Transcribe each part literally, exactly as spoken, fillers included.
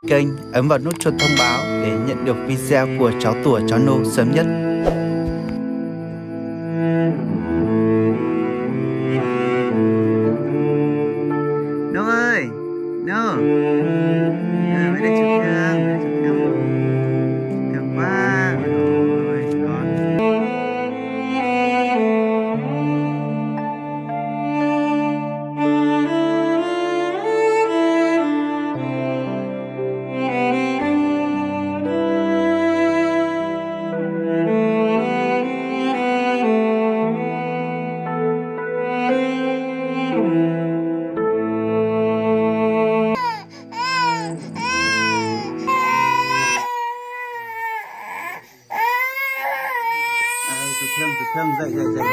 kênh, ấn vào nút chuông thông báo để nhận được video của cháu Tủa cháu Nô sớm nhất. Nô ơi, Nô, à, mấy đây chụp thương, mấy đây chụp thương, thương quá, rồi con. Thơm, thơm, dậy, dậy, dậy.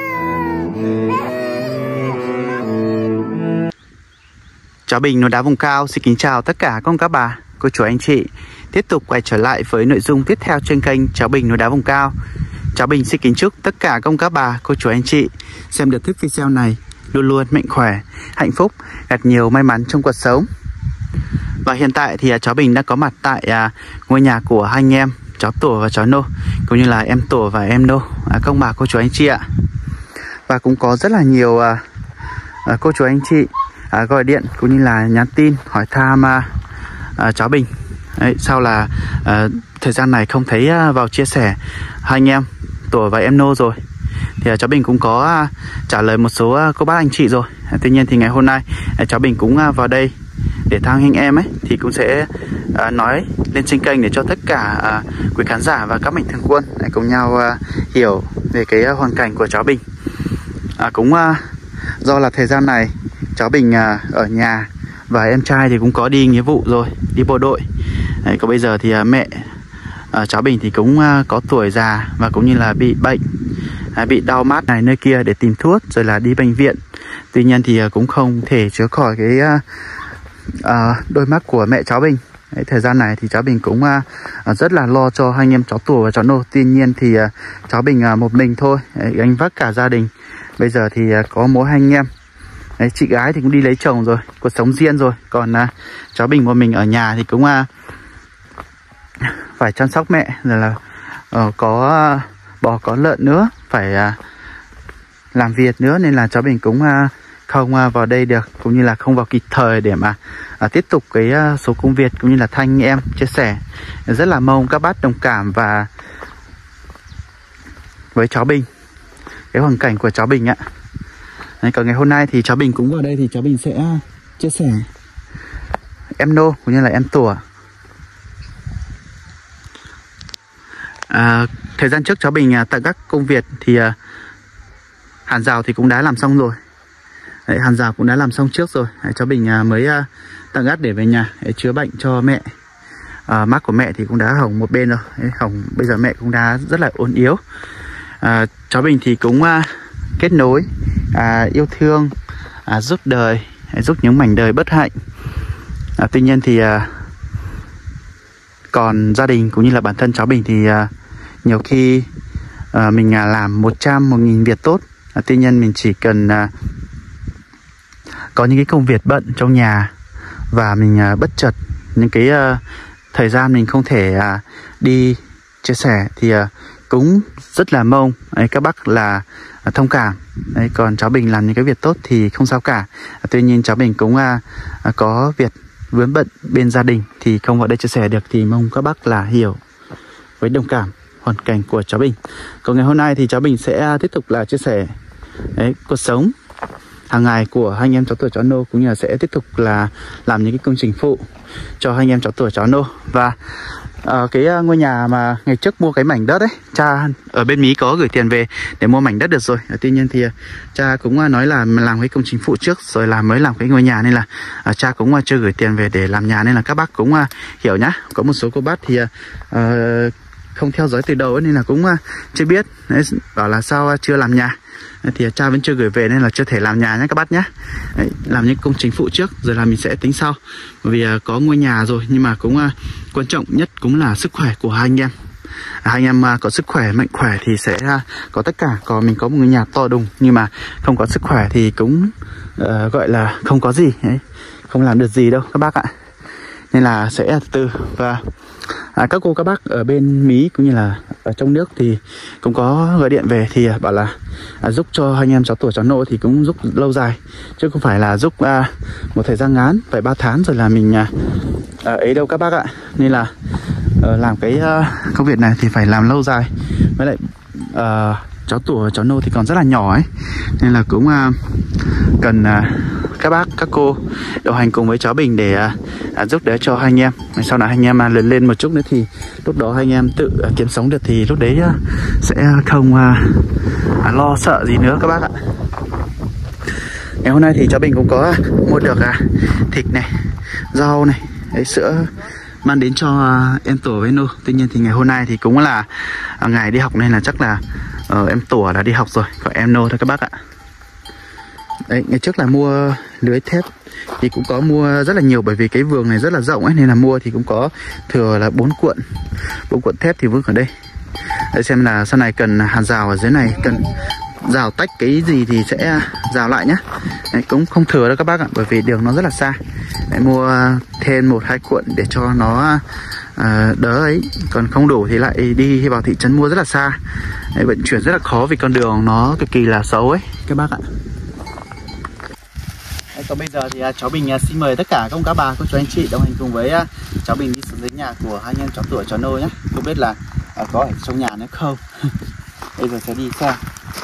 Cháu Bình Núi Đá Vùng Cao xin kính chào tất cả con các bà, cô chú anh chị. Tiếp tục quay trở lại với nội dung tiếp theo trên kênh Cháu Bình Núi Đá Vùng Cao. Cháu Bình xin kính chúc tất cả con các bà, cô chú anh chị xem được thích video này luôn luôn mạnh khỏe, hạnh phúc, gặt nhiều may mắn trong cuộc sống. Và hiện tại thì cháu Bình đã có mặt tại ngôi nhà của hai anh em, cháu Tủa và cháu Nô, cũng như là em Tủa và em Nô, à, công bà cô chú anh chị ạ. Và cũng có rất là nhiều à, à, cô chú anh chị à, gọi điện cũng như là nhắn tin hỏi thăm à, à, cháu Bình. Đấy, sau là à, thời gian này không thấy à, vào chia sẻ hai anh em Tủa và em Nô rồi, thì à, cháu Bình cũng có à, trả lời một số à, cô bác anh chị rồi. à, Tuy nhiên thì ngày hôm nay à, cháu Bình cũng à, vào đây để thăm anh em ấy, thì cũng sẽ à, nói lên trên kênh để cho tất cả à, quý khán giả và các mạnh thường quân để cùng nhau à, hiểu về cái à, hoàn cảnh của cháu Bình. à, Cũng à, do là thời gian này cháu Bình à, ở nhà và em trai thì cũng có đi nghĩa vụ rồi, đi bộ đội. Đấy, còn bây giờ thì à, mẹ à, cháu Bình thì cũng à, có tuổi già và cũng như là bị bệnh, à, bị đau mắt này nơi kia để tìm thuốc rồi là đi bệnh viện. Tuy nhiên thì à, cũng không thể chữa khỏi cái à, À, đôi mắt của mẹ cháu Bình. Đấy, thời gian này thì cháu Bình cũng à, rất là lo cho hai anh em cháu Tủa và cháu Nô. Tuy nhiên thì à, cháu Bình à, một mình thôi. Đấy, gánh vác cả gia đình. Bây giờ thì à, có mỗi hai anh em. Đấy, chị gái thì cũng đi lấy chồng rồi, cuộc sống riêng rồi. Còn à, cháu Bình một mình ở nhà thì cũng à, phải chăm sóc mẹ. Rồi là à, có à, bò có lợn nữa, phải à, làm việc nữa. Nên là cháu Bình cũng à, không vào đây được, cũng như là không vào kịp thời để mà à, tiếp tục cái uh, số công việc cũng như là thanh em chia sẻ. Rất là mong các bác đồng cảm và với cháu Bình, cái hoàn cảnh của cháu Bình ạ. Đấy, còn ngày hôm nay thì cháu Bình cũng vào đây thì cháu Bình sẽ chia sẻ em Nô cũng như là em Tủa. À, thời gian trước cháu Bình à, tại các công việc thì à, hàn rào thì cũng đã làm xong rồi. Đấy, hàn rào cũng đã làm xong trước rồi. Đấy, cháu Bình à, mới à, tặng gắt để về nhà để chữa bệnh cho mẹ. à, Mắt của mẹ thì cũng đã hỏng một bên rồi. Đấy, hỏng bây giờ mẹ cũng đã rất là ốm yếu. à, Cháu Bình thì cũng à, kết nối, à, yêu thương, à, giúp đời, giúp những mảnh đời bất hạnh. à, Tuy nhiên thì à, còn gia đình cũng như là bản thân cháu Bình thì à, nhiều khi à, mình à, làm một trăm, một nghìn việc tốt. à, Tuy nhiên mình chỉ cần à, có những cái công việc bận trong nhà và mình uh, bất chợt những cái uh, thời gian mình không thể uh, đi chia sẻ thì uh, cũng rất là mong ấy, các bác là uh, thông cảm. Đấy, còn cháu Bình làm những cái việc tốt thì không sao cả. uh, Tuy nhiên cháu Bình cũng uh, uh, có việc vướng bận bên gia đình thì không vào đây chia sẻ được, thì mong các bác là hiểu với đồng cảm hoàn cảnh của cháu Bình. Còn ngày hôm nay thì cháu Bình sẽ tiếp tục là chia sẻ đấy, cuộc sống hàng ngày của hai anh em cháu Tủa cháu Nô, cũng như là sẽ tiếp tục là làm những cái công trình phụ cho hai anh em cháu Tủa cháu Nô. Và uh, cái uh, ngôi nhà mà ngày trước mua cái mảnh đất ấy, cha ở bên Mỹ có gửi tiền về để mua mảnh đất được rồi. uh, Tuy nhiên thì uh, cha cũng uh, nói là làm cái công trình phụ trước rồi là mới làm cái ngôi nhà, nên là uh, cha cũng uh, chưa gửi tiền về để làm nhà, nên là các bác cũng uh, hiểu nhá. Có một số cô bác thì uh, uh, không theo dõi từ đầu ấy, nên là cũng uh, chưa biết. Đấy, bảo là sao uh, chưa làm nhà. Thì cha vẫn chưa gửi về nên là chưa thể làm nhà nhé các bác nhé. Đấy, làm những công trình phụ trước rồi là mình sẽ tính sau. Bởi vì uh, có ngôi nhà rồi, nhưng mà cũng uh, quan trọng nhất cũng là sức khỏe của hai anh em. à, Hai anh em uh, có sức khỏe, mạnh khỏe thì sẽ uh, có tất cả. Còn mình có một ngôi nhà to đùng nhưng mà không có sức khỏe thì cũng uh, gọi là không có gì. Đấy, không làm được gì đâu các bác ạ. nên là sẽ từ từ. Và à, các cô các bác ở bên Mỹ cũng như là ở trong nước thì cũng có gọi điện về thì bảo là à, giúp cho anh em cháu tuổi cháu nô thì cũng giúp lâu dài, chứ không phải là giúp à, một thời gian ngắn phải ba tháng rồi là mình à, à, ấy đâu các bác ạ. Nên là à, làm cái à, công việc này thì phải làm lâu dài. Với lại à, cháu tuổi cháu nô thì còn rất là nhỏ ấy, nên là cũng à, cần à, các bác các cô đồng hành cùng với cháu Bình để à, à, giúp đỡ cho hai anh em. Sau này anh em à, lớn lên một chút nữa thì lúc đó anh em tự à, kiếm sống được thì lúc đấy à, sẽ không à, à, lo sợ gì nữa các bác ạ. Ngày hôm nay thì cháu Bình cũng có mua được à, thịt này, rau này, đấy, sữa mang đến cho à, em Tủa với Nô. Tuy nhiên thì ngày hôm nay thì cũng là à, ngày đi học nên là chắc là uh, em Tủa đã đi học rồi, còn em Nô thôi các bác ạ. Đấy, ngày trước là mua lưới thép thì cũng có mua rất là nhiều, bởi vì cái vườn này rất là rộng ấy, nên là mua thì cũng có thừa là bốn cuộn bốn cuộn thép thì vứt ở đây. Để xem là sau này cần hàn rào ở dưới này, cần rào tách cái gì thì sẽ rào lại nhé. Đấy, cũng không thừa đâu các bác ạ, bởi vì đường nó rất là xa. Đấy, mua thêm một hai cuộn để cho nó à, đỡ ấy, còn không đủ thì lại đi vào thị trấn mua rất là xa. Đấy, vận chuyển rất là khó vì con đường nó cực kỳ là xấu ấy các bác ạ. Đấy, còn bây giờ thì uh, cháu Bình uh, xin mời tất cả các ông các bà, cô chú anh chị đồng hành cùng với uh, cháu Bình đi xuống dưới nhà của hai anh em cháu tuổi cháu Nô nhé. Không biết là uh, có ở trong nhà nữa không. Bây giờ sẽ đi xem.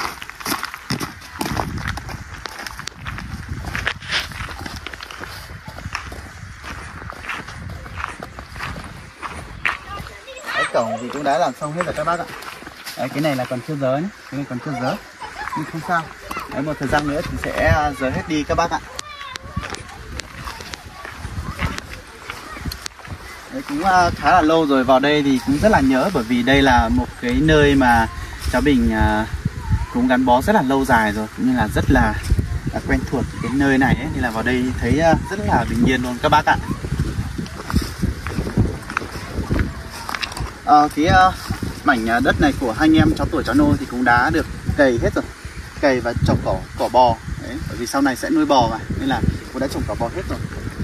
Đấy, cổng thì cũng đã làm xong hết rồi các bác ạ. Đấy, cái này là còn chưa dớ nhé, cái này còn chưa dớ nhưng không sao. Đấy, một thời gian nữa thì sẽ dớ hết đi các bác ạ. Đấy, cũng uh, khá là lâu rồi vào đây thì cũng rất là nhớ, bởi vì đây là một cái nơi mà cháu Bình uh, cũng gắn bó rất là lâu dài rồi, cũng như là rất là uh, quen thuộc cái nơi này ấy, nên là vào đây thấy uh, rất là bình yên luôn các bác ạ. Uh, cái uh, mảnh uh, đất này của hai anh em cháu tuổi cháu Nô thì cũng đã được cày hết rồi, cày và trồng cỏ cỏ bò. Đấy, bởi vì sau này sẽ nuôi bò mà, nên là cũng đã trồng cỏ bò hết rồi.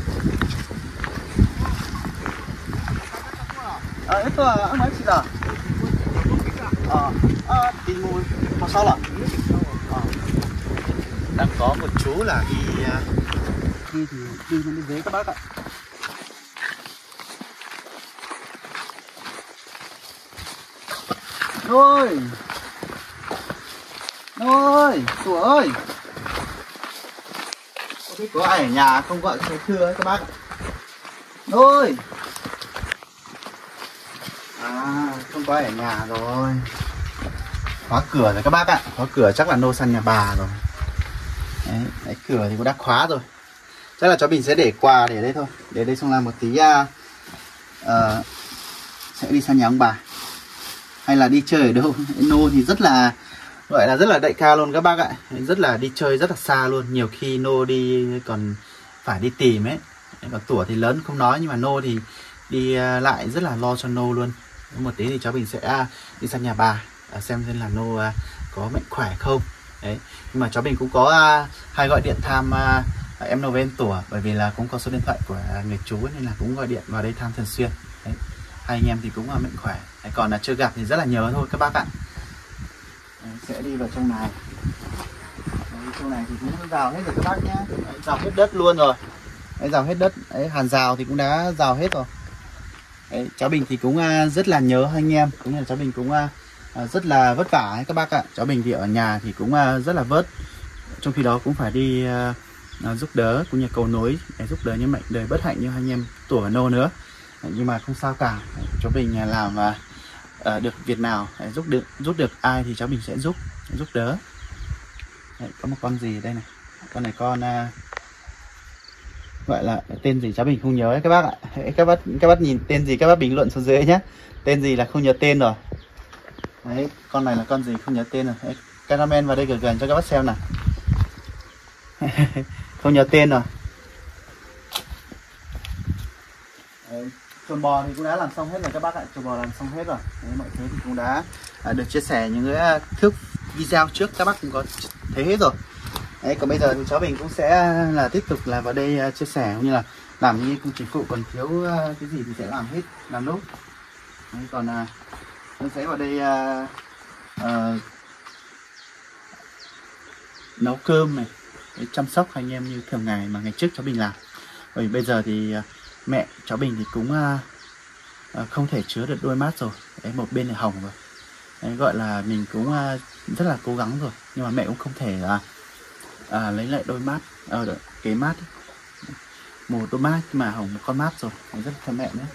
Ờ, itu ông nói gì là ờ, ờ, tìm mùi màu sao là ờ. Đang có một chú là đi đi thì đi lên dưới các bác ạ. Ôi ôi Tủa ơi, có biết có ai ở nhà không gọi xe thưa ấy các bác ạ. Ôi à, không có ai ở nhà rồi, khóa cửa rồi các bác ạ. Khóa cửa chắc là Nô sang nhà bà rồi. Đấy, đấy, cửa thì cũng đã khóa rồi. Chắc là cháu Bình sẽ để quà để đây thôi, để đây xong là một tí uh, uh, sẽ đi sang nhà ông bà hay là đi chơi ở đâu. Nô thì rất là gọi là rất là đại ca luôn các bác ạ, rất là đi chơi rất là xa luôn. Nhiều khi Nô đi còn phải đi tìm ấy. Còn Tủa thì lớn không nói, nhưng mà Nô thì đi lại rất là lo cho Nô luôn. Một tí thì cháu Bình sẽ đi sang nhà bà xem xem là Nô có mạnh khỏe không. Đấy, nhưng mà cháu Bình cũng có hay gọi điện thăm em Nô với em Tủa, bởi vì là cũng có số điện thoại của người chú ấy, nên là cũng gọi điện vào đây thăm thường xuyên. Đấy, hai anh em thì cũng mạnh khỏe. Đấy, còn là chưa gặp thì rất là nhớ thôi các bác ạ. Đấy, sẽ đi vào trong này. Đấy, trong này thì cũng rào hết rồi các bác nhé. Đấy, rào hết đất luôn rồi. Đấy, rào hết đất. Đấy, hàn rào thì cũng đã rào hết rồi. Đấy, cháu Bình thì cũng uh, rất là nhớ hai anh em, cũng như là cháu Bình cũng uh, rất là vất vả ấy các bác ạ. Cháu Bình thì ở nhà thì cũng uh, rất là vất, trong khi đó cũng phải đi uh, uh, giúp đỡ cũng như cầu nối để giúp đỡ những mệnh đời bất hạnh như hai anh em Tủa và Nô nữa. Đấy, nhưng mà không sao cả. Đấy, cháu Bình uh, làm uh, uh, được việc nào đấy, giúp được giúp được ai thì cháu Bình sẽ giúp giúp đỡ. Đấy, có một con gì đây này, con này con uh, gọi là tên gì cháu Bình không nhớ ấy, các bác ạ. Các bác các bác nhìn tên gì các bác bình luận xuống dưới nhé. Tên gì là không nhớ tên rồi. Đấy, con này là con gì không nhớ tên rồi. Đấy, cameraman vào đây gần gần cho các bác xem nào. Không nhớ tên rồi. Đấy, chuồng bò thì cũng đã làm xong hết rồi các bác ạ. Chuồng bò làm xong hết rồi. Đấy, mọi thứ thì cũng đã à, được chia sẻ những cái thước video trước các bác cũng có thấy hết rồi. Đấy, còn bây giờ thì cháu Bình cũng sẽ là tiếp tục là vào đây uh, chia sẻ cũng như là làm như công trình phụ, còn thiếu uh, cái gì thì sẽ làm hết, làm nốt. Đấy, còn uh, tôi sẽ vào đây uh, uh, nấu cơm này, để chăm sóc anh em như thường ngày mà ngày trước cháu Bình làm. Bởi vì bây giờ thì uh, mẹ cháu Bình thì cũng uh, uh, không thể chứa được đôi mắt rồi. Đấy, một bên này hỏng rồi. Đấy, gọi là mình cũng uh, rất là cố gắng rồi, nhưng mà mẹ cũng không thể uh, uh, lấy lại đôi mắt, uh, cái mắt ấy. Một đôi mắt mà hỏng một con mắt rồi, rất là mẹ nữa.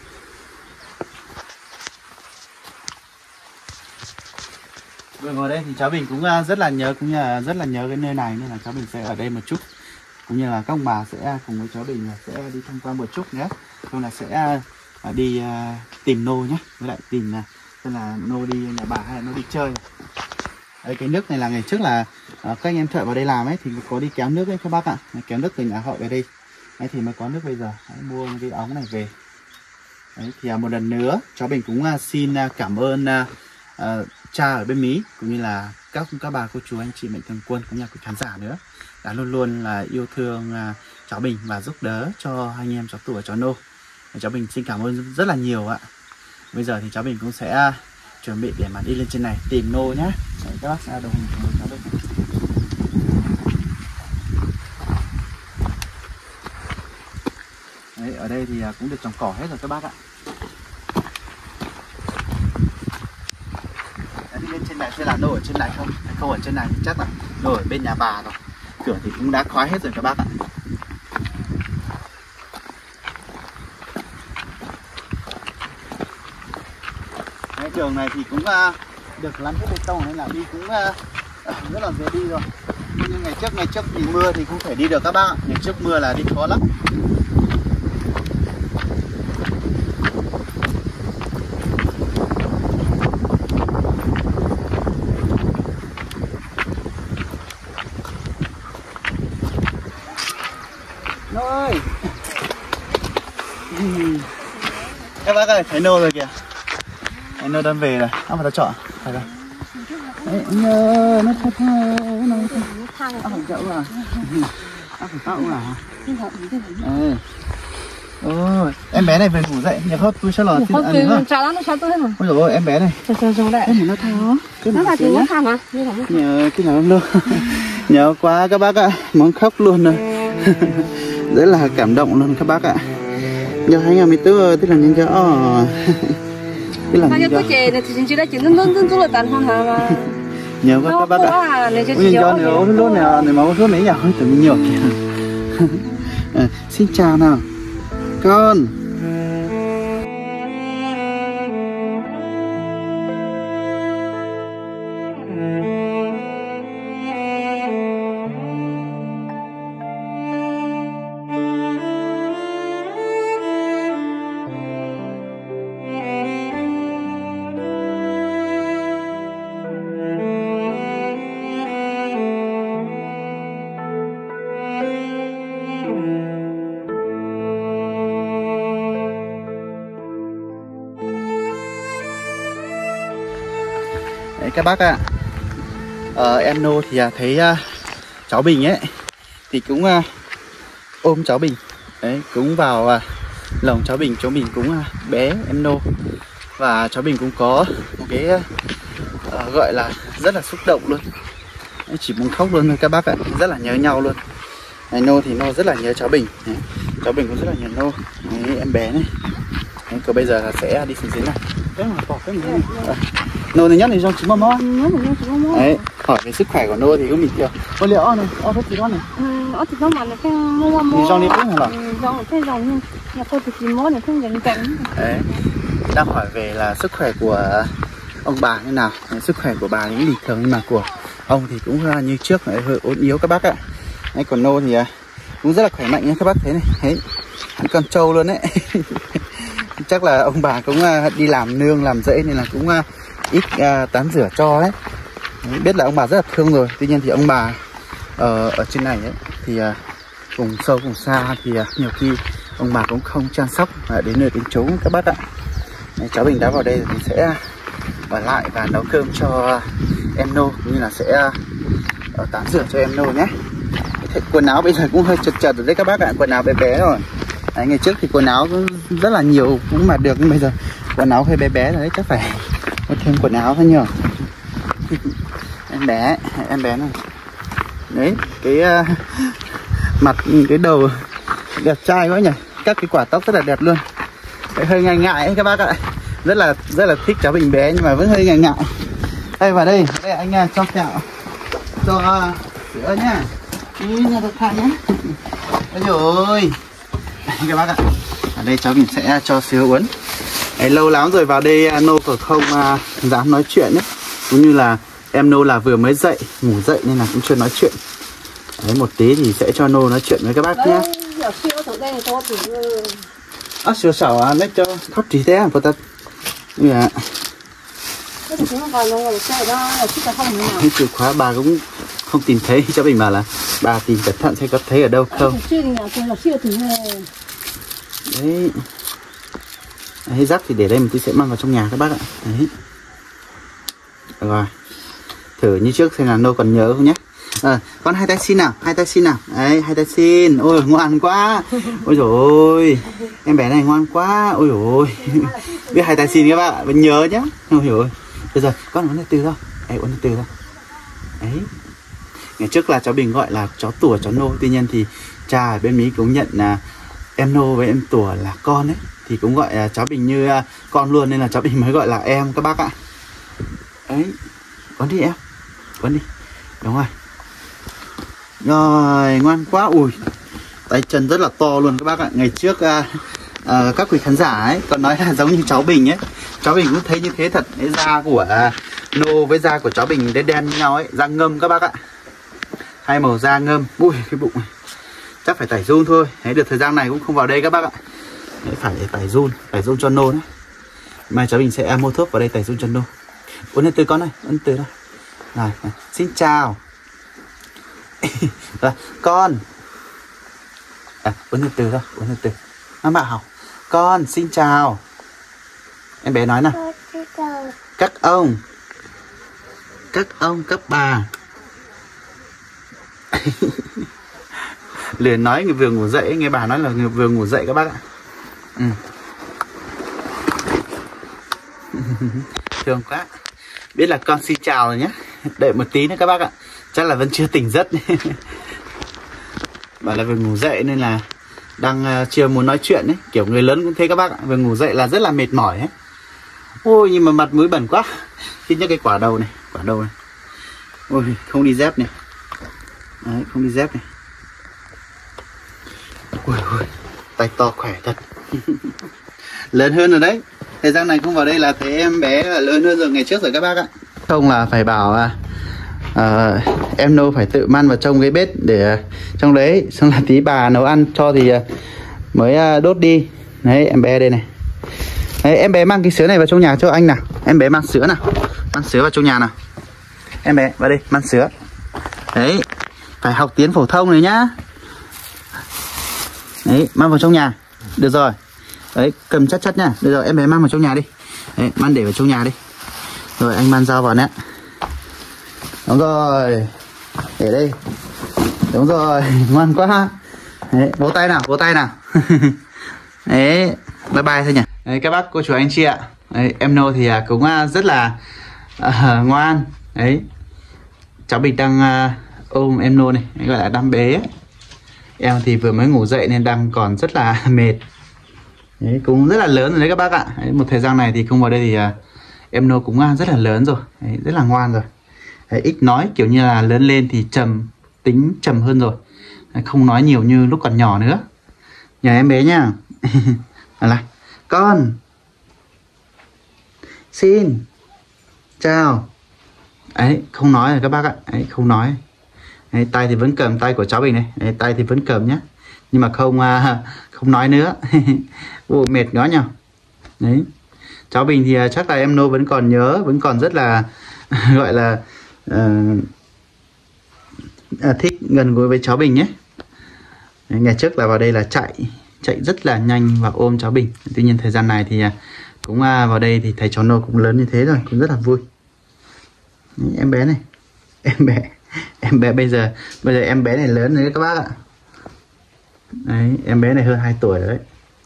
Vừa ngồi đây thì cháu Bình cũng rất là nhớ, cũng như là rất là nhớ cái nơi này, nên là cháu Bình sẽ ở đây một chút, cũng như là các ông bà sẽ cùng với cháu Bình sẽ đi tham quan một chút nhé. Xong là sẽ đi tìm Nô nhé, với lại tìm là tức là Nô đi nhà bà hay là Nô đi chơi. Đấy, cái nước này là ngày trước là các anh em thợ vào đây làm ấy thì có đi kéo nước ấy các bác ạ, kéo nước từ nhà họ về đây. Đấy, thì mới có nước bây giờ. Đấy, mua cái ống này về. Đấy, thì một lần nữa cháu Bình cũng xin cảm ơn uh, uh, cha ở bên Mỹ, cũng như là các các bà cô chú anh chị mạnh thường quân cũng như là quý khán giả nữa đã luôn luôn là yêu thương uh, cháu Bình và giúp đỡ cho anh em cháu Tủ và cháu Nô. Đấy, cháu Bình xin cảm ơn rất là nhiều ạ. Bây giờ thì cháu Bình cũng sẽ uh, chuẩn bị để mà đi lên trên này tìm Nô nhé. Đấy, các bác sẽ đồng hành cùng cháu Bình. Đấy, ở đây thì cũng được trồng cỏ hết rồi các bác ạ. Đấy, bên trên này sẽ là Nô ở trên này không? Không ở trên này chắc là Nô ở bên nhà bà rồi. Cửa thì cũng đã khóa hết rồi các bác ạ. Đấy, đường này thì cũng uh, được lăn hết bê tông nên là đi cũng uh, rất là dễ đi rồi. Nhưng ngày trước ngày trước thì mưa thì cũng phải đi được các bác ạ. Ngày trước mưa là đi khó lắm. Nô ơi. Các bác ơi, thấy Nô rồi kìa. Thấy Nô đang về rồi. Áo mà tao chọn. Phải rồi. Đấy, nhờ nó thật thơ nó áo phải chậu à. Áo phải tao à. Ừ. Ôi, em bé này về ngủ dậy, nhớ khóc tôi sẽ lò xin ăn nữa. Chào nó chào tôi hết rồi. Ôi dồi ôi, em bé này. Chào chào chào đấy. Cái này nó tháo. Nó là tiếng thằng à? Nhớ cái nào luôn. Nhớ quá các bác ạ, muốn khóc luôn rồi. Rất là cảm động luôn các bác ạ. Giờ anh em mình tứ tức là nhân cho tức là nhân cho chè này thì chỉ đã chuyện lớn lớn lớn là tàn hoang hà mà. Nhớ quá các bác ạ. Nhân cho này ốm luôn này, này mà ốm luôn này nhở, hơi tưởng nhiều kìa. À, xin chào nào con. Đấy các bác ạ. ờ, Em Nô thì thấy uh, cháu Bình ấy thì cũng uh, ôm cháu Bình. Đấy, cũng vào uh, lồng cháu Bình. Cháu Bình cũng uh, bé em Nô. Và cháu Bình cũng có một cái uh, gọi là rất là xúc động luôn. Đấy, chỉ muốn khóc luôn thôi các bác ạ. Rất là nhớ nhau luôn. Đấy, Nô thì Nô rất là nhớ cháu Bình. Đấy, cháu Bình cũng rất là nhớ Nô. Đấy, em bé này. Đấy, còn bây giờ là sẽ đi xuống dưới này. Cái mà bỏ cái này. À, Nô này nhắc này trong chúng mò. Đấy, hỏi về sức khỏe của Nô thì cũng bình thường. Ôi liệu này, ôi hết gì đó này. Ờ thì nó mà nó cái mua mua. Thì trong đi cũng hả? Trong cái dòng nhưng nhà tôi thì chỉ mua này không nhận cảnh. Đấy. Đang hỏi về là sức khỏe của ông bà như nào. Đấy, sức khỏe của bà thì cũng bình thường nhưng mà của ông thì cũng như trước lại hơi ốm yếu các bác ạ. Đấy, còn Nô thì cũng rất là khỏe mạnh nha các bác thấy này. Đấy. Hắn con trâu luôn đấy. Chắc là ông bà cũng đi làm nương làm rẫy nên là cũng ít uh, tán rửa cho đấy. Đấy. Biết là ông bà rất là thương rồi. Tuy nhiên thì ông bà ở, ở trên này ấy, thì uh, vùng sâu vùng xa thì uh, nhiều khi ông bà cũng không chăm sóc uh, đến nơi đến chốn các bác ạ. Đấy, cháu Bình đã vào đây thì sẽ ở lại và nấu cơm cho em Nô, cũng như là sẽ uh, tán rửa cho em Nô nhé. Thế, quần áo bây giờ cũng hơi chật chật rồi đấy các bác ạ. Quần áo bé bé rồi. Đấy, ngày trước thì quần áo cũng rất là nhiều cũng mặc được, nhưng bây giờ quần áo hơi bé bé rồi đấy, chắc phải mua thêm quần áo thôi nhờ. Em bé, em bé này. Đấy, cái uh, mặt, cái đầu đẹp trai quá nhỉ. Các cái quả tóc rất là đẹp luôn. Đấy, hơi ngại ngại ấy các bác ạ. Rất là rất là thích cháu Bình bé nhưng mà vẫn hơi ngại ngại. Đây vào đây, đây anh uh, cho kẹo, cho uh, sữa nhá. Đi nhà được khai nhé. Ôi dồi ôi. Các bác ạ, ở đây cháu mình sẽ cho sữa uống. Đấy, lâu lắm rồi vào đây Nô còn không uh, dám nói chuyện ấy. Cũng như là em Nô là vừa mới dậy, ngủ dậy nên là cũng chưa nói chuyện. Đấy, một tí thì sẽ cho Nô nói chuyện với các bác nhé. À, sửa sảo à, lấy cho khóc trí thế à, phụ tật. Dạ. Cái chìa khóa bà cũng không tìm thấy, cháu Bình bảo là bà tìm cẩn thận xem có thấy ở đâu không. Đấy. Đấy, rác thì để đây một tí sẽ mang vào trong nhà các bác ạ. Đấy. Rồi. Thử như trước xem là Nô còn nhớ không nhé. À, con hai tay xin nào, hai tay xin nào. Đấy, hai tay xin. Ôi ngoan quá. Ôi dồi ôi. Em bé này ngoan quá. Ôi dồi ôi. Biết hai tay xin các bạn ạ, vẫn nhớ nhá. Ôi dồi ôi. Bây giờ con uống từ từ thôi. Đấy, uống từ từ thôi. Đấy. Ngày trước là cháu Bình gọi là cháu Tủa, cháu Nô. Tuy nhiên thì cha ở bên Mỹ cũng nhận là em Nô với em Tủa là con ấy. Thì cũng gọi là cháu Bình như con luôn, nên là cháu Bình mới gọi là em các bác ạ. Đấy. Uống đi em. Uống đi. Đúng rồi. Rồi, ngoan quá. Ui, tay chân rất là to luôn các bác ạ. Ngày trước à, à, các quý khán giả ấy còn nói là giống như cháu Bình ấy. Cháu Bình cũng thấy như thế thật. Cái da của à, Nô với da của cháu Bình đen đen như nhau ấy. Da ngâm các bác ạ. Hai màu da ngâm. Ui, cái bụng này chắc phải tẩy run thôi. Đấy, được thời gian này cũng không vào đây các bác ạ. Đấy, phải phải run, phải run cho Nô đấy. Mai cháu Bình sẽ mua thuốc vào đây tẩy run cho Nô. Uống lên từ con này, uống từ đây. Rồi, xin chào. Rồi, con à, uống từ từ thôi, uống từ từ. Nó bảo con xin chào. Em bé nói nào. Các ông, các ông, các bà. Liền nói người vừa ngủ dậy, nghe bà nói là người vừa ngủ dậy các bác ạ. Ừ. Thương quá. Biết là con xin chào rồi nhé. Đợi một tí nữa các bác ạ. Chắc là vẫn chưa tỉnh giấc. Bảo là vừa ngủ dậy nên là đang uh, chưa muốn nói chuyện ấy. Kiểu người lớn cũng thế các bác ạ. Vừa ngủ dậy là rất là mệt mỏi ấy. Ôi nhưng mà mặt mũi bẩn quá. Thích nhất cái quả đầu này. Quả đầu này. Ôi không đi dép này. Đấy, không đi dép này. Ôi ôi. Tay to khỏe thật. Lớn hơn rồi đấy. Thời gian này không vào đây là thấy em bé là lớn hơn rồi ngày trước rồi các bác ạ. Không là phải bảo à, à, em Nô phải tự man vào trong cái bếp để trong đấy, xong là tí bà nấu ăn cho thì mới đốt đi. Đấy em bé đây này. Đấy, em bé mang cái sữa này vào trong nhà cho anh nào. Em bé mang sữa nào. Mang sữa vào trong nhà nào. Em bé vào đây mang sữa. Đấy, phải học tiếng phổ thông rồi nhá. Đấy, mang vào trong nhà. Được rồi. Đấy, cầm chắc chắc nha. Được rồi, em bé mang vào trong nhà đi. Đấy, mang để vào trong nhà đi. Rồi anh mang dao vào nè. Đúng rồi. Để đây. Đúng rồi, ngoan quá. Đấy, vỗ tay nào, vỗ tay nào. Đấy, bye bye thôi nhỉ. Đấy, các bác, cô chú, anh chị ạ. Đấy, em Nô thì cũng rất là uh, ngoan. Đấy, cháu Bình đang uh, ôm em Nô này, gọi là đam bế ấy. Em thì vừa mới ngủ dậy nên đang còn rất là mệt. Đấy, cũng rất là lớn rồi đấy các bác ạ. Đấy, một thời gian này thì không vào đây thì uh, em Nô cũng rất là lớn rồi. Đấy, rất là ngoan rồi. Đấy, ít nói, kiểu như là lớn lên thì trầm, tính trầm hơn rồi. Đấy, không nói nhiều như lúc còn nhỏ nữa. Nhờ em bé nha. Là con xin chào. Ấy, không nói rồi các bác ạ. Ấy, không nói. Đấy, tay thì vẫn cầm, tay của cháu Bình này. Đấy, tay thì vẫn cầm nhá. Nhưng mà không uh, không nói nữa. Ồ, mệt quá nhỉ. Đấy. Cháu Bình thì uh, chắc là em Nô vẫn còn nhớ, vẫn còn rất là gọi là uh, uh, thích gần gũi với cháu Bình nhé. Đấy, ngày trước là vào đây là chạy chạy rất là nhanh và ôm cháu Bình. Tuy nhiên thời gian này thì uh, cũng uh, vào đây thì thấy cháu Nô cũng lớn như thế rồi, cũng rất là vui. Đấy, em bé này, em bé em bé bây giờ bây giờ em bé này lớn rồi các bác ạ. Đấy, em bé này hơn hai tuổi đấy.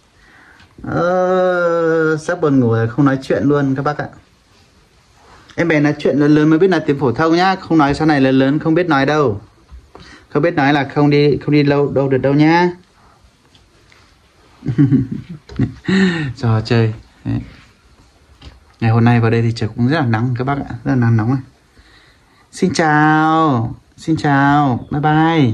Ờ, sắp buồn ngủ rồi, không nói chuyện luôn các bác ạ. Em bé nói chuyện lớn lớn mới biết nói tiếng phổ thông nhá, không nói sau này lớn lớn không biết nói đâu. Không biết nói là không đi không đi lâu đâu được đâu nhá. Trò chơi. Đấy. Ngày hôm nay vào đây thì trời cũng rất là nắng các bác ạ, rất là nắng nóng này. Xin chào, xin chào, bye bye.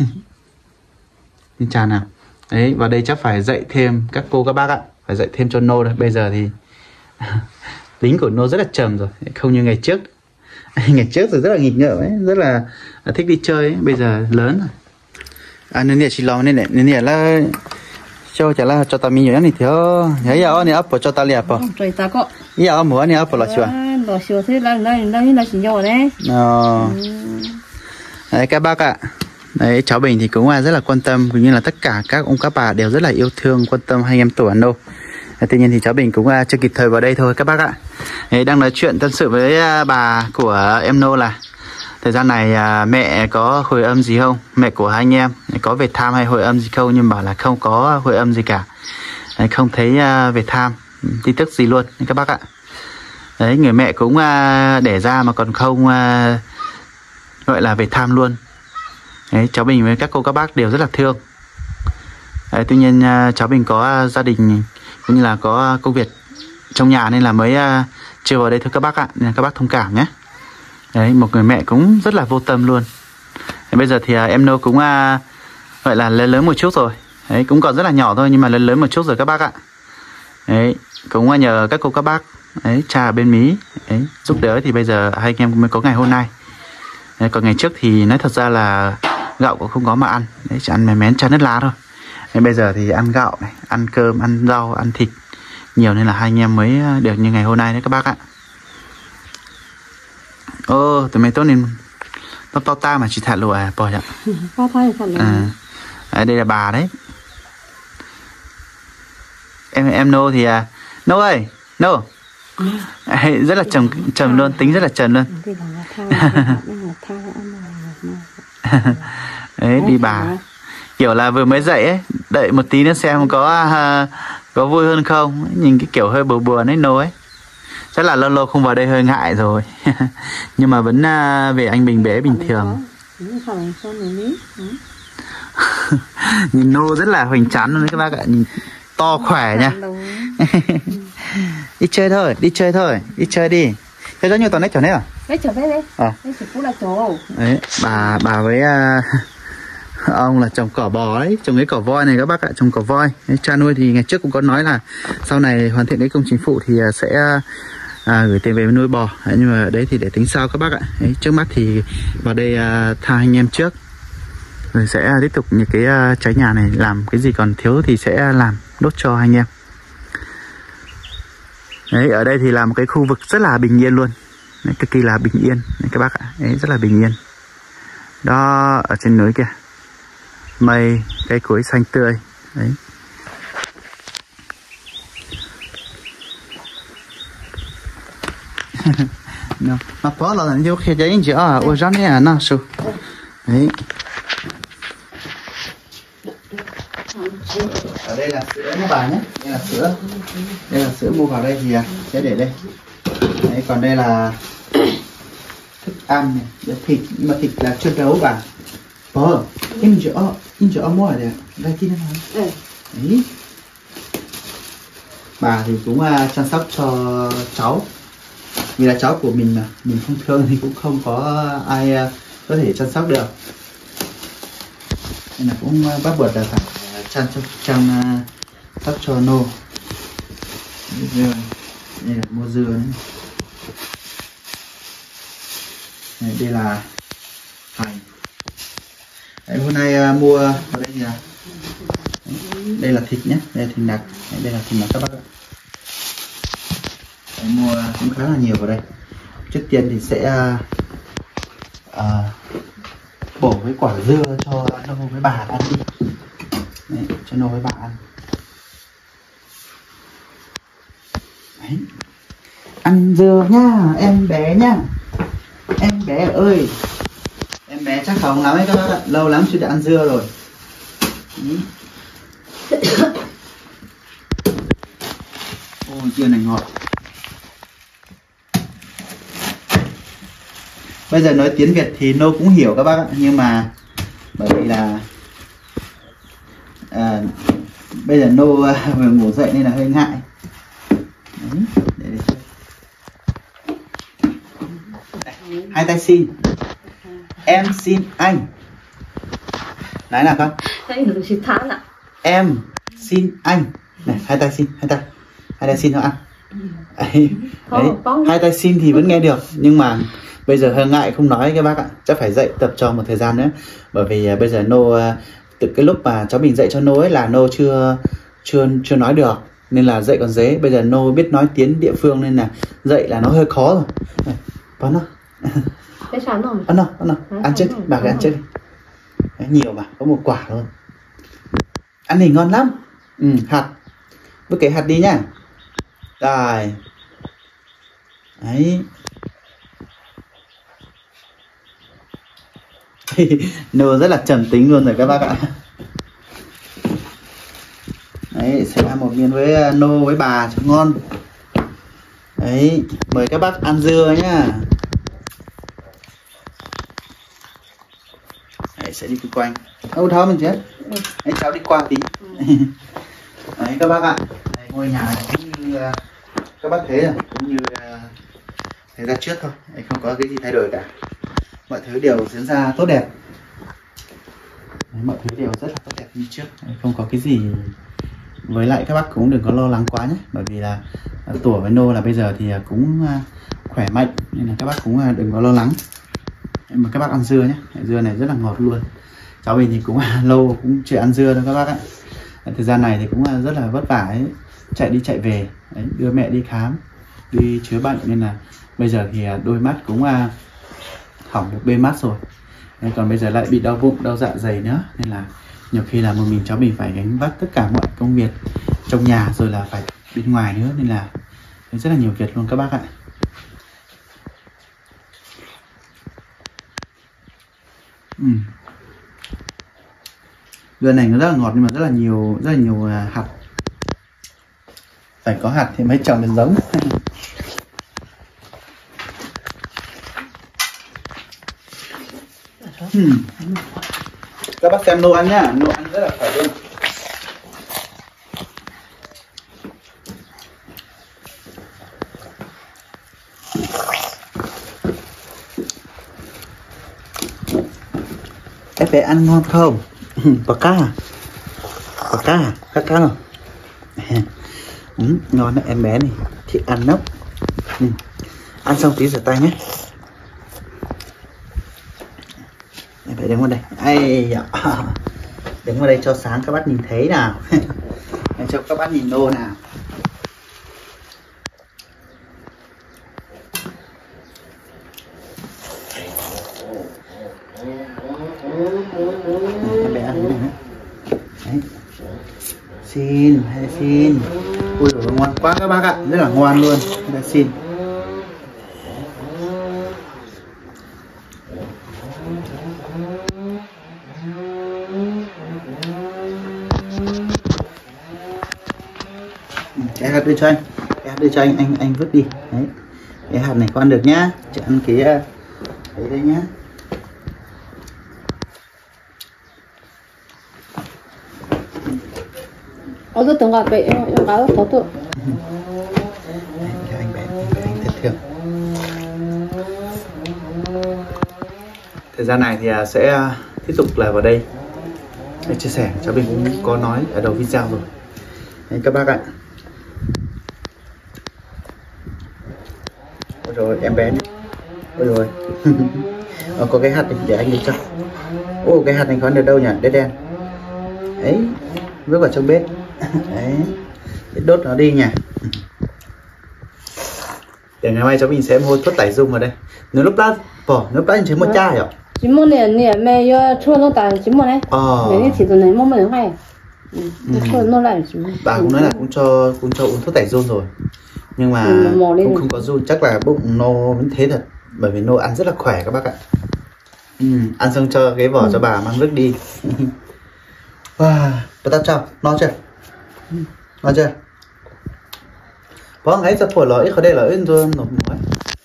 Xin chào nào. Đấy, vào đây chắc phải dạy thêm các cô các bác ạ, phải dạy thêm cho Nô đây. Bây giờ thì tính của Nô rất là trầm rồi, không như ngày trước. Ngày trước thì rất là nghịch ngợm ấy, rất là thích đi chơi ấy. Bây giờ lớn rồi. À nên là chỉ lo nên này, nên là cho chả là cho ta mi nhiều này thiếu, nhớ giờ anh ấp cho ta liệp à? Rồi ta có. Giờ mua anh ấp là chưa? Là chưa thế là là là là chỉ nhỏ đấy. Ờ. Đấy các bác ạ. Đấy cháu Bình thì cũng rất là quan tâm, cũng như là tất cả các ông các bà đều rất là yêu thương quan tâm hai anh em tuổi Nô. Tuy nhiên thì cháu Bình cũng chưa kịp thời vào đây thôi các bác ạ. Đấy, đang nói chuyện tâm sự với bà của em Nô là thời gian này à, mẹ có hồi âm gì không? Mẹ của hai anh em có về thăm hay hồi âm gì không? Nhưng bảo là không có hồi âm gì cả. Đấy, không thấy à, về thăm tin tức gì luôn các bác ạ. Đấy, người mẹ cũng à, đẻ ra mà còn không à, gọi là về thăm luôn. Đấy, cháu Bình với các cô các bác đều rất là thương. Đấy, tuy nhiên à, cháu Bình có à, gia đình cũng như là có công việc trong nhà nên là mới à, chưa vào đây thôi các bác ạ. Nên các bác thông cảm nhé. Đấy, một người mẹ cũng rất là vô tâm luôn. Đấy, bây giờ thì à, em Nô cũng à, gọi là lớn lớn một chút rồi. Đấy, cũng còn rất là nhỏ thôi nhưng mà lớn lớn một chút rồi các bác ạ. Đấy, cũng à, nhờ các cô các bác đấy, cha ở bên Mỹ đấy, giúp đỡ thì bây giờ hai anh em mới có ngày hôm nay. Đấy, còn ngày trước thì nói thật ra là gạo cũng không có mà ăn. Đấy, chỉ ăn mè mén chả nước lá thôi. Đấy, bây giờ thì ăn gạo này, ăn cơm, ăn rau, ăn thịt nhiều nên là hai anh em mới được như ngày hôm nay đấy các bác ạ. Ô, tụi mày tốt nên tao tao ta mà chỉ thả lụa à, bò ạ. Tao thay thật là. À, à, đây là bà đấy. Em em Nô thì à, Nô ơi, Nô. À, rất là trầm trầm luôn, tính rất là trầm luôn. Đấy, đi bà. Kiểu là vừa mới dậy ấy, đợi một tí nữa xem có uh, có vui hơn không. Nhìn cái kiểu hơi buồn buồn ấy Nô ấy. Chắc là lâu lâu không vào đây hơi ngại rồi. Nhưng mà vẫn uh, về anh Bình bé bình thường. Nhìn Nô rất là hoành tráng luôn đấy các bác ạ. Nhìn to khỏe nha. Đi chơi thôi, đi chơi thôi, đi chơi đi. Chơi rất nhiều tuần đấy chỗ này à? Đấy chỗ đấy đấy. À. Đấy chỉ cũng là chỗ. Đấy, bà bà với uh, ông là trồng cỏ bò đấy, trồng cái cỏ voi này các bác ạ, trồng cỏ voi. Đấy, cha nuôi thì ngày trước cũng có nói là sau này hoàn thiện cái công trình phụ thì uh, sẽ À, gửi tiền về nuôi bò. Đấy, nhưng mà đấy thì để tính sau các bác ạ. Đấy, trước mắt thì vào đây à, tha anh em trước rồi sẽ à, tiếp tục những cái à, trái nhà này làm cái gì còn thiếu thì sẽ làm đốt cho anh em. Đấy, ở đây thì là một cái khu vực rất là bình yên luôn. Đấy, cực kỳ là bình yên. Đấy, các bác ạ. Đấy, rất là bình yên. Đó, ở trên núi kìa. Mây, cây cối xanh tươi. Đấy. No, mà bỏ là những cái giấy chỉ à, ôi rắn này à, nó sù. Đấy. Ở đây là sữa nha bà nhé, đây là sữa, đây là sữa mua vào đây thì sẽ để đây. Đấy, còn đây là thức ăn này, đây thịt, nhưng mà thịt là chưa nấu bà. Bỏ, em chỗ, em chỗ mua ở đây, đây kia này. Đấy. Bà thì cũng uh, chăm sóc cho cháu. Vì là cháu của mình mà, mình không thương thì cũng không có ai uh, có thể chăm sóc được. Nên là cũng uh, bắt buộc là phải uh, chăm sóc chăm uh, sóc cho Nô. Dưa, đây là mua dưa đấy. Đây, đây là hành. Đấy, hôm nay uh, mua ở đây là đây là thịt nhé, đây là thịt nạc, đây là thịt nạc các bác ạ. Đấy, mua cũng khá là nhiều vào đây. Trước tiên thì sẽ uh, bổ cái quả dưa cho Nô với bà ăn đi. Đấy, cho Nô với bà ăn. Đấy. Ăn dưa nhá, em bé nhá. Em bé ơi. Em bé chắc không lắm ấy các bác ạ, lâu lắm chưa được ăn dưa rồi. Ôi dưa này ngọt. Bây giờ nói tiếng Việt thì Nô cũng hiểu các bác ạ, nhưng mà bởi vì là à, bây giờ Nô vừa ngủ dậy nên là hơi ngại. Đấy, để để. Hai tay xin. Em xin anh. Nói nào con. Em xin anh. Này, hai tay xin, hai tay. Hai tay xin cho ăn. Đấy, đấy. Hai tay xin thì vẫn nghe được, nhưng mà bây giờ hơi ngại không nói các bác ạ. Chắc phải dạy tập cho một thời gian nữa. Bởi vì uh, bây giờ Nô uh, từ cái lúc mà cháu Bình dạy cho Nô ấy là Nô chưa chưa chưa nói được, nên là dạy còn dế. Bây giờ Nô biết nói tiếng địa phương nên là dạy là nó hơi khó rồi. Này, con nó. Ăn nào, ăn nào, ăn trước, bảo cái ăn trước đi. Đấy, nhiều mà, có một quả thôi. Ăn thì ngon lắm. Ừ, hạt. Vứt cái hạt đi nhá. Rồi. Đấy. Nô rất là trầm tính luôn rồi các bác ạ. Đấy, sẽ ăn một miếng với Nô với bà cho ngon. Đấy, mời các bác ăn dưa nhá. Đấy, sẽ đi quanh. Âu tháo mình chứ. Đấy, cháu đi qua tí. Đấy các bác ạ. Đấy, ngôi nhà này cũng như các bác thấy rồi, cũng như thời gian trước thôi. Đấy, không có cái gì thay đổi cả. Mọi thứ đều diễn ra tốt đẹp. Đấy, mọi thứ đều rất là tốt đẹp như trước. Đấy, không có cái gì. Với lại các bác cũng đừng có lo lắng quá nhé. Bởi vì là Tủa với Nô là bây giờ thì cũng khỏe mạnh, nên là các bác cũng đừng có lo lắng. Đấy, mà các bác ăn dưa nhé. Dưa này rất là ngọt luôn. Cháu mình thì cũng lâu cũng chưa ăn dưa đâu các bác ạ. Thời gian này thì cũng rất là vất vả ấy. Chạy đi chạy về. Đấy, đưa mẹ đi khám, đi chữa bệnh, nên là bây giờ thì đôi mắt cũng hỏng một bên mắt rồi. Nên còn bây giờ lại bị đau bụng, đau dạ dày nữa, nên là nhiều khi là một mình cháu mình phải gánh vác tất cả mọi công việc trong nhà, rồi là phải bên ngoài nữa, nên là rất là nhiều việc luôn các bác ạ. Ừ. Dưa này nó rất là ngọt, nhưng mà rất là nhiều rất là nhiều hạt. Phải có hạt thì mới trồng được giống. Hmm. Các bác xem Nô ăn nhá, Nô ăn rất là khỏe luôn. Em bé ăn ngon không? Có cá à? Có cá à? Cá cá không? Ừ, ngon đó, em bé này thích ăn lắm. Ừ. Ăn xong tí rửa tay nhé. Em phải đứng vào đây. Ai dạ. Đứng vào đây cho sáng các bác nhìn thấy nào. Cho các bác nhìn Nô nào. Em bé ăn này. Đấy. Xin, hay xin. Ui dồi, ngon quá các bác ạ, rất là ngoan luôn. Đây xin. Cái hạt đưa cho anh, cái hạt đưa cho anh, anh anh vứt đi. Đấy, cái hạt này con ăn được nhá, chỉ ăn cái đấy đây nhá. Ở cái tầng gà bể, em gà rất tốt. Anh bé, anh bé anh thật thương. Thời gian này thì sẽ tiếp tục là vào đây để chia sẻ. Cháu Bình cũng có nói ở đầu video rồi. Đấy các bác ạ. Ôi rồi em bé này. Ôi rồi. Ờ, có cái hạt này để anh đi cho. Ô cái hạt này có ăn được đâu nhỉ? Đen đen. Đấy, vứt vào trong bếp. Đấy, để đốt nó đi nhỉ. Để ngày mai cháu mình sẽ mua thuốc tẩy rung vào đây. Nếu lúc đó, bỏ, nếu lúc đó chỉ một chai hả? Chỉ mua này, nè, mẹ yêu chua nó tàn chỉ mua này. Ờ. Mấy cái chỉ này mua mấy hay. Ừ, chua nó lại chỉ mua. Bà cũng nói là cũng cho cũng cho uống thuốc tẩy run rồi. Nhưng mà ừ, cũng không có run, chắc là bụng Nô vẫn thế thật. Bởi vì Nô ăn rất là khỏe các bác ạ. Ừ, ăn xong cho cái vỏ ừ. cho bà mang vứt đi. Wow, bắt tao chào, no chưa? No chưa? Vâng, ấy cho phổi lợi, khỏi đây là ít rồi, nộp mỏi.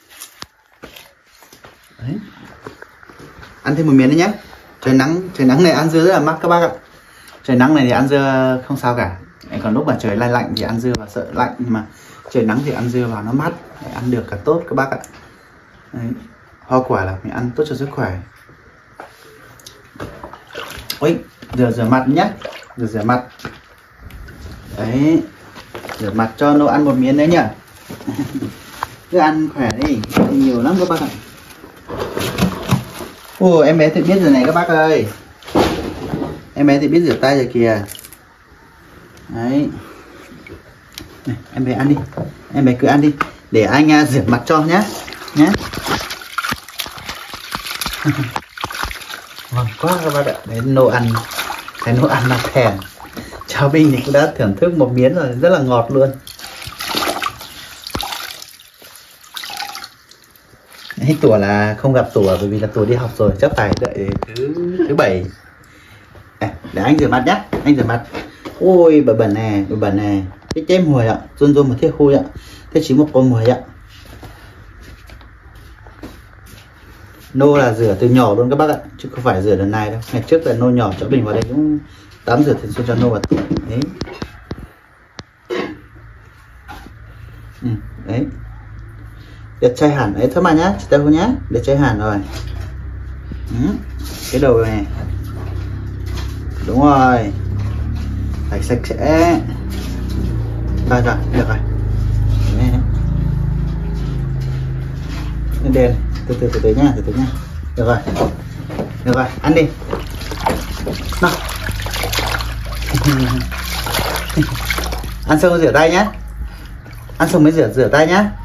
Đấy. Ăn thêm một miếng nữa nhé. Trời nắng, trời nắng này ăn dưa rất là mắc các bác ạ. Trời nắng này thì ăn dưa không sao cả. Còn lúc mà trời lạnh lạnh thì ăn dưa và sợ lạnh, nhưng mà trời nắng thì ăn dưa vào nó mát, để ăn được cả tốt các bác ạ. Đấy. Hoa quả là mình ăn tốt cho sức khỏe. Ôi, rửa rửa mặt nhé, rửa rửa mặt. Đấy, rửa mặt cho nó ăn một miếng đấy nhỉ. Cứ ăn khỏe đi, nhiều lắm các bác ạ. Ồ, em bé thì biết rồi này các bác ơi. Em bé thì biết rửa tay rồi kìa. Đấy. Này, em bé ăn đi. Em bé cứ ăn đi. Để anh uh, rửa mặt cho nhé. Nhé. Ngon quá các bác ạ. Đấy, nô ăn. Cái nô ăn là thèm. Cháu Bình thì cũng đã thưởng thức một miếng rồi. Rất là ngọt luôn. Hết Tủa là không gặp Tủa bởi vì là Tủa đi học rồi, chắc phải đợi thứ thứ bảy. À, để anh rửa mặt nhé, anh rửa mặt. Ôi bà bẩn nè, bà bẩn nè. Cái chém hồi ạ, run run một thiết khui ạ. Thế chỉ một con mùi ạ. Nô là rửa từ nhỏ luôn các bác ạ, chứ không phải rửa lần này đâu. Ngày trước là Nô nhỏ cháu Bình vào đây cũng tắm rửa thường xuyên cho Nô và Tủa. Đấy. Ừ, đấy. Đẹp trai hẳn ấy thôi mà nhá, chị đâu nhá, đẹp trai hẳn rồi. Ừ. Cái đầu này đúng rồi, phải sạch sẽ. Rồi rồi, được rồi. Lên đèn, từ từ từ từ nhá, từ từ nhá. Được rồi, được rồi, ăn đi. Nào. Ăn xong rồi rửa tay nhá. Ăn xong mới rửa rửa tay nhá.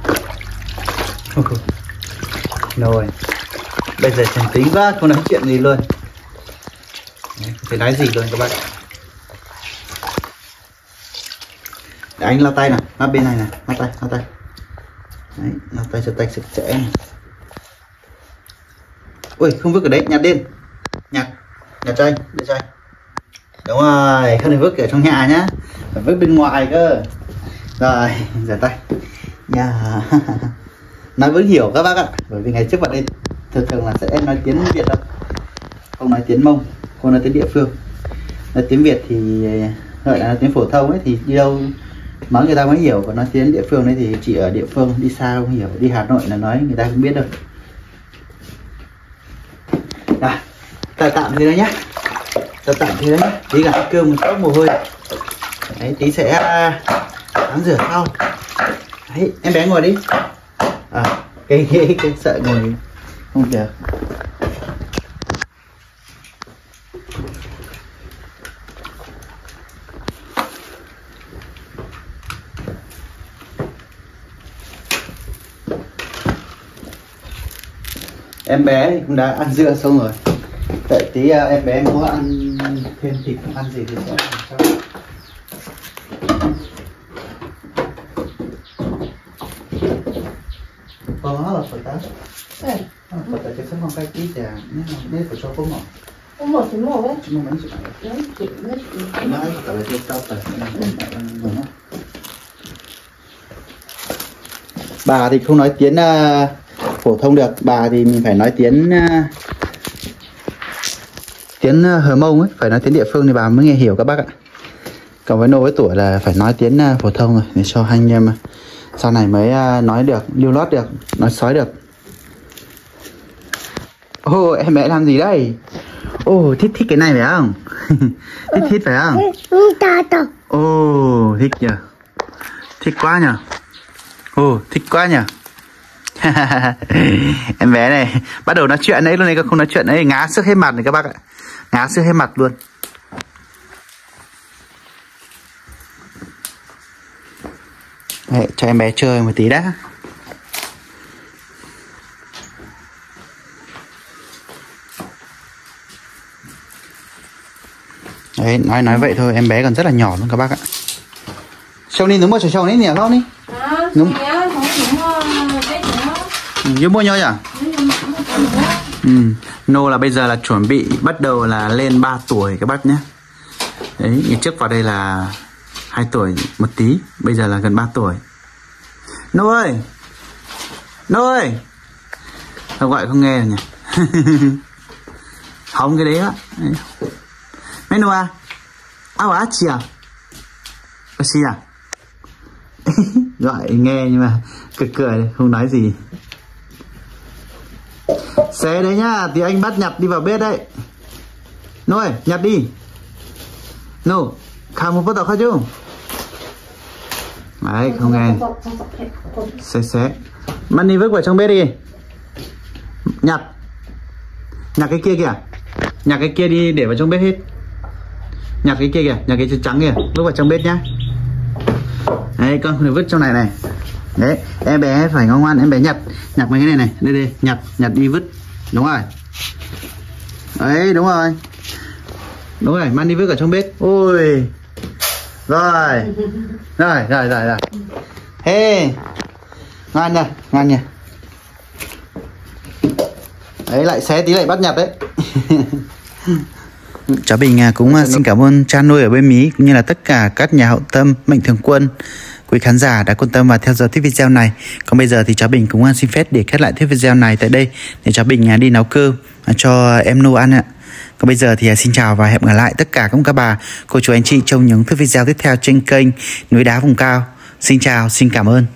Rồi, bây giờ trầm tính quá, không nói chuyện gì luôn. Đấy, không thể nói gì luôn các bạn. Để anh lau tay nào, lau bên này này, lau tay, lau tay. Đấy, lau tay cho tay sạch sẽ. Ui, không vứt ở đấy, nhặt lên. Nhặt, nhặt cho anh, để cho anh. Đúng rồi, không thể vứt ở trong nhà nhá. Phải vứt bên ngoài cơ. Rồi, rửa tay. Nhà. Nói vẫn hiểu các bác ạ, bởi vì ngày trước vào đây thường thường là sẽ nói tiếng Việt đâu, không nói tiếng Mông, không nói tiếng địa phương. Nói tiếng Việt thì gọi là nói tiếng phổ thông ấy, thì đi đâu nói người ta mới hiểu, còn nói tiếng địa phương đấy thì chỉ ở địa phương, đi xa không hiểu, đi Hà Nội là nói người ta không biết đâu. Rồi, ta tạm thế đó nhá, ta tạm thế đó nhá, tí cả cơm một tóc mồ hôi. Đấy, tí sẽ tắm rửa sau. Đấy, em bé ngồi đi. À, cái, cái, cái sợ ngồi không được. Em bé cũng đã ăn dưa xong rồi. Đợi tí uh, em bé có ăn thêm thịt ăn gì thì sẽ làm cho. Có là phải tán. Phải tại cái sân không cái tí thì nên là nên phải cho cô mỏ. Cô mỏ thì mỏ đấy. Chứ mà mấy chuyện này. Đấy, chị biết. Nói cả là tiêu cao phải. Bà thì không nói tiếng uh, phổ thông được, bà thì mình phải nói tiếng uh, tiếng uh, Hờ Mông ấy, phải nói tiếng địa phương thì bà mới nghe hiểu các bác ạ. Còn với Nô với Tuổi là phải nói tiếng uh, phổ thông rồi, để cho hai anh em sau này mới uh, nói được, lưu loát được, nói sói được. Ô, oh, em bé làm gì đây? Ồ, oh, thích thích cái này phải không? Thích thích phải không? Ồ, oh, thích nhờ. Thích quá nhờ. Ồ, oh, thích quá nhờ. Em bé này bắt đầu nói chuyện ấy luôn này, không nói chuyện ấy ngá sức hết mặt này các bác ạ. Ngá sức hết mặt luôn. Đấy, cho em bé chơi một tí đã. Đấy, nói nói vậy thôi, em bé còn rất là nhỏ luôn các bác ạ. Trâu đi đúng một trò trâu đấy nhỉ không đi? Đúng. Như mua nhau nhỉ? Ừ. Nô là bây giờ là chuẩn bị bắt đầu là lên ba tuổi các bác nhé. Đấy, ngày trước vào đây là hai tuổi một tí, bây giờ là gần ba tuổi. Nô ơi, Nô ơi, tao gọi không nghe rồi nhỉ. Hóng cái đấy á. Mấy Nô à? Áo á chị à? Bác sĩ à? Gọi nghe nhưng mà cười cười không nói gì. Xe đấy nhá, thì anh bắt nhặt đi vào bếp đấy. Nô ơi, nhặt đi. Nô, khao một bắt đầu khao chứ. Đấy, không nghe. Xe xe. Mang đi vứt vào trong bếp đi. Nhặt. Nhặt cái kia kìa. Nhặt cái kia đi để vào trong bếp hết. Nhặt cái kia kìa, nhặt cái trắng kìa, vứt vào trong bếp nhá. Đấy, con không được vứt trong này này. Đấy, em bé phải ngoan ngoan, em bé nhặt. Nhặt mấy cái này này, đây đây, nhặt, nhặt đi vứt. Đúng rồi. Đấy, đúng rồi. Đúng rồi, mang đi vứt ở trong bếp. Ôi. Rồi. Rồi, rồi, rồi, rồi. Hey. Ngoan nha, ngoan nha. Đấy, lại xé tí lại bắt nhặt đấy. Cháu Bình cũng xin cảm ơn cha nuôi ở bên Mỹ cũng như là tất cả các nhà hậu tâm, mạnh thường quân, quý khán giả đã quan tâm và theo dõi tiếp video này. Còn bây giờ thì cháu Bình cũng xin phép để kết lại tiếp video này tại đây để cháu Bình đi nấu cơm cho em Nô ăn ạ. Còn bây giờ thì xin chào và hẹn gặp lại tất cả các bà, cô chú anh chị trong những video tiếp theo trên kênh Núi Đá Vùng Cao. Xin chào, xin cảm ơn.